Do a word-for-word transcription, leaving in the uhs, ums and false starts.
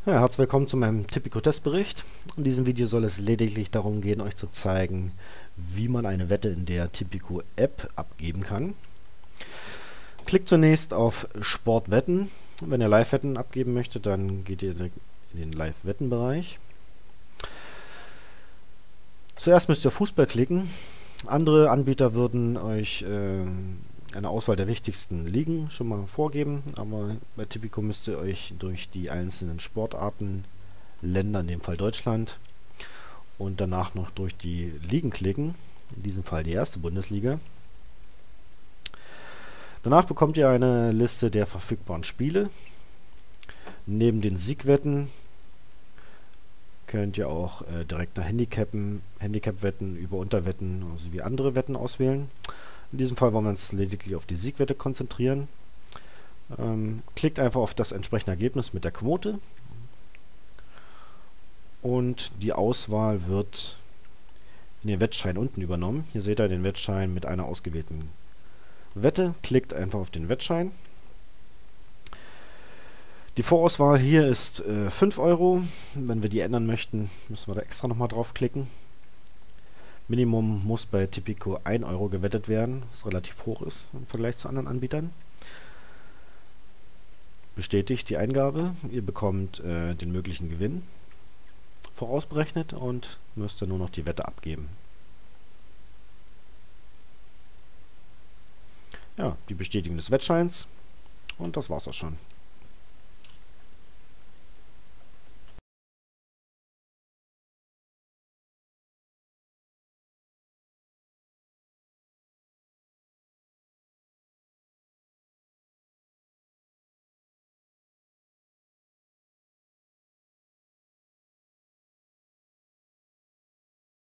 Ja, herzlich willkommen zu meinem Tipico-Testbericht. In diesem Video soll es lediglich darum gehen, euch zu zeigen, wie man eine Wette in der Tipico-App abgeben kann. Klickt zunächst auf Sportwetten. Wenn ihr Live-Wetten abgeben möchtet, dann geht ihr in den Live-Wetten-Bereich. Zuerst müsst ihr Fußball klicken. Andere Anbieter würden euch äh, eine Auswahl der wichtigsten Ligen schon mal vorgeben, aber bei Tipico müsst ihr euch durch die einzelnen Sportarten, Länder, in dem Fall Deutschland, und danach noch durch die Ligen klicken, in diesem Fall die erste Bundesliga. Danach bekommt ihr eine Liste der verfügbaren Spiele. Neben den Siegwetten könnt ihr auch äh, direkte Handicappen, Handicap-Wetten über Unterwetten sowie andere Wetten auswählen. In diesem Fall wollen wir uns lediglich auf die Siegwette konzentrieren. Ähm, klickt einfach auf das entsprechende Ergebnis mit der Quote und die Auswahl wird in den Wettschein unten übernommen. Hier seht ihr den Wettschein mit einer ausgewählten Wette. Klickt einfach auf den Wettschein. Die Vorauswahl hier ist äh, fünf Euro. Wenn wir die ändern möchten, müssen wir da extra nochmal draufklicken. Minimum muss bei Tipico ein Euro gewettet werden, was relativ hoch ist im Vergleich zu anderen Anbietern. Bestätigt die Eingabe. Ihr bekommt äh, den möglichen Gewinn vorausberechnet und müsst dann nur noch die Wette abgeben. Ja, die Bestätigung des Wettscheins und das war's auch schon.